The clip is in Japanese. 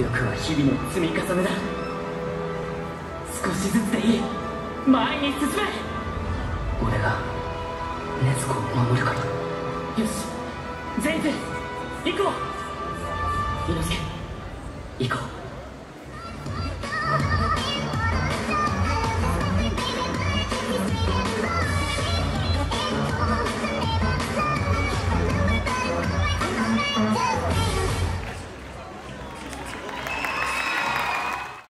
力は日々の積み重ねだ。少しずつでいい、前に進め。俺が禰豆子を守るから。よし、全員で行こう。伊之助、行こう。